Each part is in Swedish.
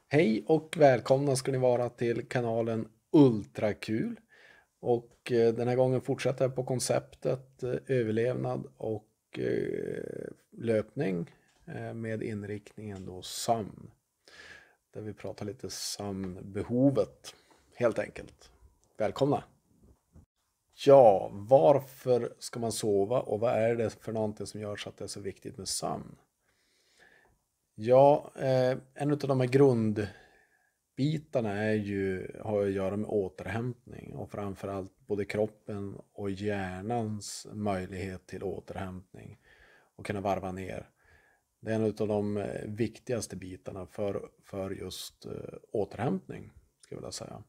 Hej och välkomna ska ni vara till kanalen Ultrakul. Den här gången fortsätter jag på konceptet överlevnad och löpning med inriktningen då sömn. Där vi pratar lite sömnbehovet helt enkelt. Välkomna! Ja, varför ska man sova och vad är det för någonting som gör så att det är så viktigt med sömn? Ja, en av de här grundbitarna har att göra med återhämtning och framförallt både kroppen och hjärnans möjlighet till återhämtning och kunna varva ner. Det är en av de viktigaste bitarna för just återhämtning, skulle jag vilja säga.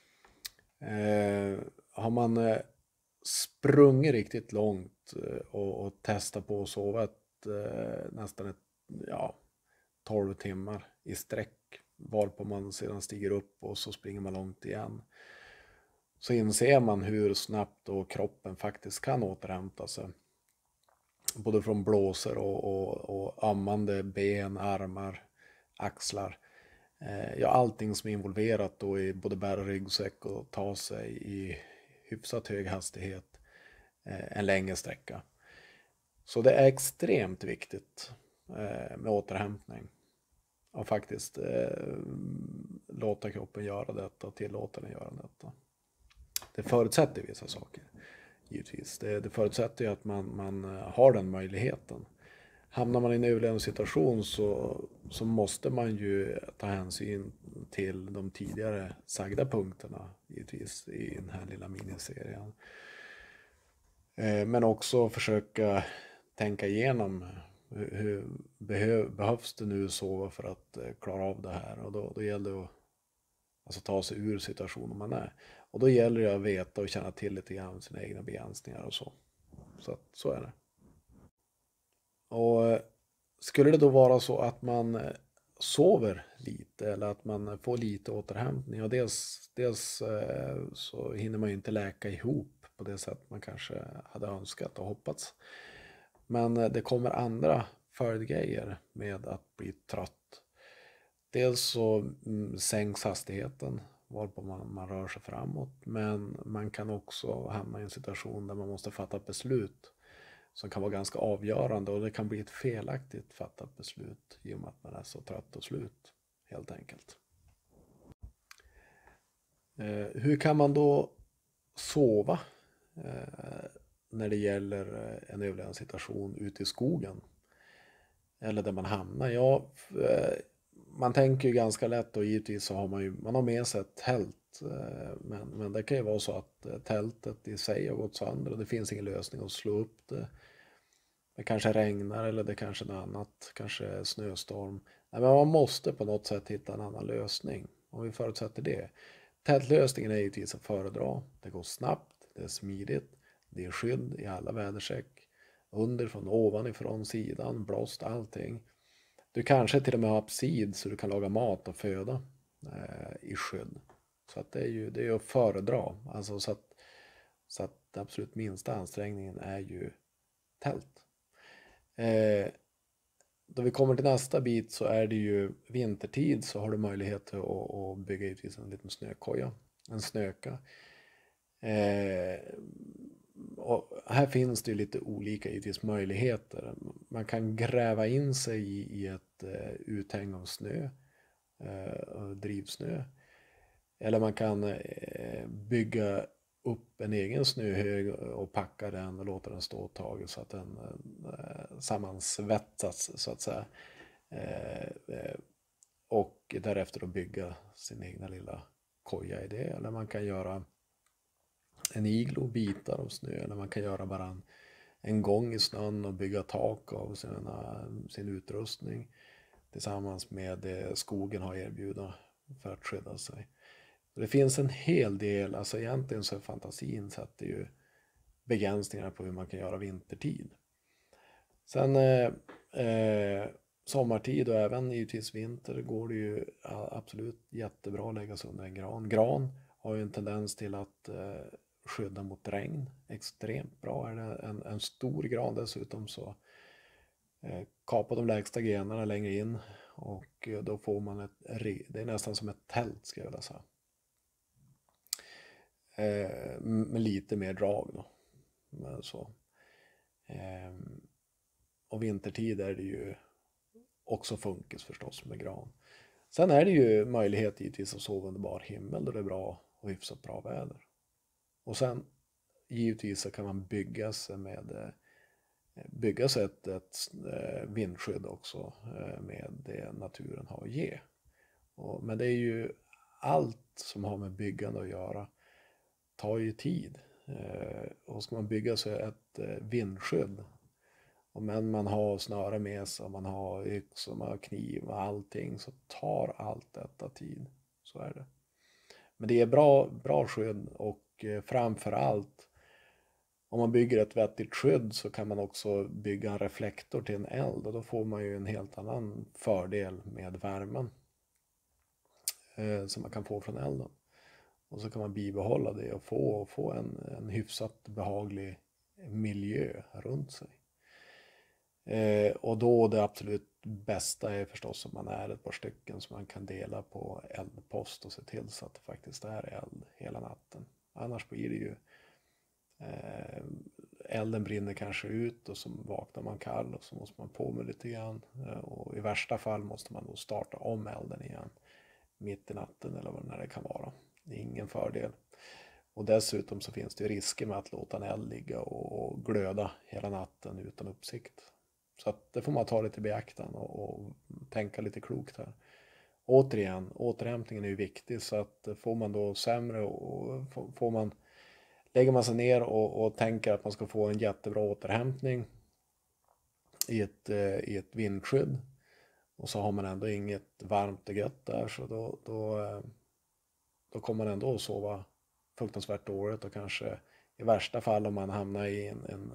Har man sprungit riktigt långt och testat på att sova nästan 12 timmar i sträck, varpå man sedan stiger upp och så springer man långt igen, så inser man hur snabbt då kroppen faktiskt kan återhämta sig. Både från blåsor och ammande ben, armar, axlar. Ja, allting som är involverat då i både bära ryggsäck och ta sig i hyfsat hög hastighet en längre sträcka. Så det är extremt viktigt med återhämtning. Och faktiskt låta kroppen göra detta och tillåta den göra detta. Det förutsätter vissa saker, givetvis. Det förutsätter ju att man har den möjligheten. Hamnar man i en överlevnadssituation så måste man ju ta hänsyn till de tidigare sagda punkterna, givetvis, i den här lilla miniserien. Men också försöka tänka igenom hur behövs det nu sova för att klara av det här, och då gäller det att alltså ta sig ur situationen man är, och då gäller det att veta och känna till lite grann sina egna begränsningar och så är det. Och skulle det då vara så att man sover lite eller att man får lite återhämtning, och dels så hinner man ju inte läka ihop på det sätt man kanske hade önskat och hoppats. Men det kommer andra följdgrejer med att bli trött. Dels så sänks hastigheten varpå man rör sig framåt, men man kan också hamna i en situation där man måste fatta ett beslut som kan vara ganska avgörande, och det kan bli ett felaktigt fattat beslut i och med att man är så trött och slut, helt enkelt. Hur kan man då sova när det gäller en överlevnadssituation ute i skogen eller där man hamnar? Ja, man tänker ju ganska lätt, och givetvis så har man har med sig ett tält, men det kan ju vara så att tältet i sig har gått sönder och det finns ingen lösning att slå upp det. Det kanske regnar eller det kanske är något annat, kanske snöstorm. Nej, men man måste på något sätt hitta en annan lösning, om vi förutsätter det. Tältlösningen är givetvis att föredra. Det går snabbt, det är smidigt, det är skydd i alla väderstreck. Underifrån, ovanifrån, sidan, blåst, allting. Du kanske till och med har absid så du kan laga mat och föda i skydd. Så att det är ju att föredra. Alltså så att den absolut minsta ansträngningen är ju tält. Då vi kommer till nästa bit så är det ju vintertid, så har du möjlighet att bygga givetvis en liten snökoja, en snöka. Och här finns det ju lite olika givetvis möjligheter. Man kan gräva in sig i ett uthäng av snö, drivsnö. Eller man kan bygga upp en egen snöhög och packa den och låta den stå ett tag så att den sammansvetsas, så att säga. Och därefter då bygga sin egna lilla koja i det. Eller man kan göra en iglo, bitar av snö, eller man kan göra bara en gång i snön och bygga tak av sin utrustning tillsammans med det skogen har erbjuda för att skydda sig. Det finns en hel del, alltså egentligen så är fantasin sätter ju begränsningar på hur man kan göra vintertid. Sen sommartid och även givetvis vinter går det ju absolut jättebra att lägga sig under en gran. Gran har ju en tendens till att skydda mot regn extremt bra. Är det en stor gran dessutom så Kapa de lägsta grenarna längre in och då får man det är nästan som ett tält, ska jag vilja säga. Med lite mer drag då. Men så. Och vintertid är det ju också funkis förstås med gran. Sen är det ju möjlighet givetvis att sova under bar himmel då det är bra och hyfsat bra väder. Och sen givetvis så kan man bygga sig ett vindskydd också med det naturen har att ge. Men det är ju allt som har med byggande att göra tar ju tid. Och ska man bygga sig ett vindskydd, och men man har snöre med sig, man har yx och man har kniv och allting, så tar allt detta tid. Så är det. Men det är bra skydd, och framför allt om man bygger ett vettigt skydd så kan man också bygga en reflektor till en eld, och då får man ju en helt annan fördel med värmen som man kan få från elden. Och så kan man bibehålla det och få en hyfsat behaglig miljö runt sig. Och då det absolut bästa är förstås om man är ett par stycken som man kan dela på eldpost och se till så att det faktiskt är eld hela natten. Annars blir det ju elden brinner kanske ut och så vaknar man kall och så måste man på med lite grann. Och i värsta fall måste man då starta om elden igen mitt i natten eller vad det kan vara. Det är ingen fördel. Och dessutom så finns det risker med att låta en eld ligga och glöda hela natten utan uppsikt. Så att det får man ta lite i beaktan och tänka lite klokt här. Återigen, återhämtningen är ju viktig, så att får man då sämre och lägger man sig ner och tänker att man ska få en jättebra återhämtning i ett vindskydd, och så har man ändå inget varmt och gött där, så då kommer man ändå att sova fruktansvärt dåligt, och kanske i värsta fall om man hamnar i en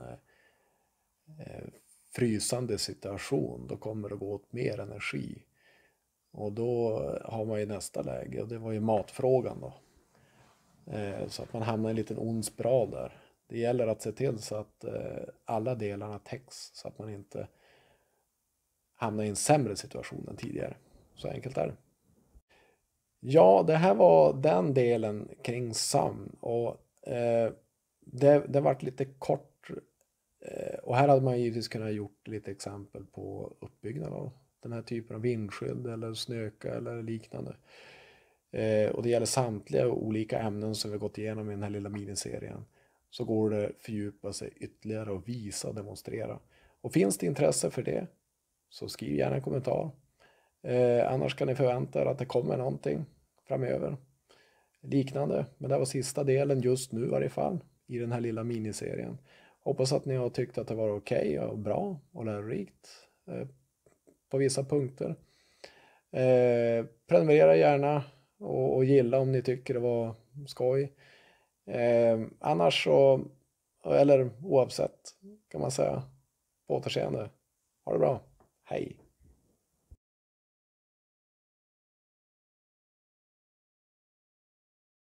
frysande situation, då kommer det gå åt mer energi. Och då har man ju nästa läge, och det var ju matfrågan då. Så att man hamnar i en liten ond spiral där. Det gäller att se till så att alla delarna täcks, så att man inte hamnar i en sämre situation än tidigare. Så enkelt är det. Ja, det här var den delen kring sömn, och det varit lite kort, och här hade man givetvis kunnat gjort lite exempel på uppbyggnad av den här typen av vindskydd eller snöka eller liknande. Och det gäller samtliga olika ämnen som vi gått igenom i den här lilla miniserien. Så går det fördjupa sig ytterligare och visa och demonstrera. Och finns det intresse för det, så skriv gärna en kommentar. Annars kan ni förvänta er att det kommer någonting framöver liknande. Men det var sista delen just nu i varje fall i den här lilla miniserien. Hoppas att ni har tyckt att det var okej och bra och lärorikt på vissa punkter. Prenumerera gärna och gilla om ni tycker det var skoj. Annars så, eller oavsett kan man säga, på återseende. Ha det bra. Hej!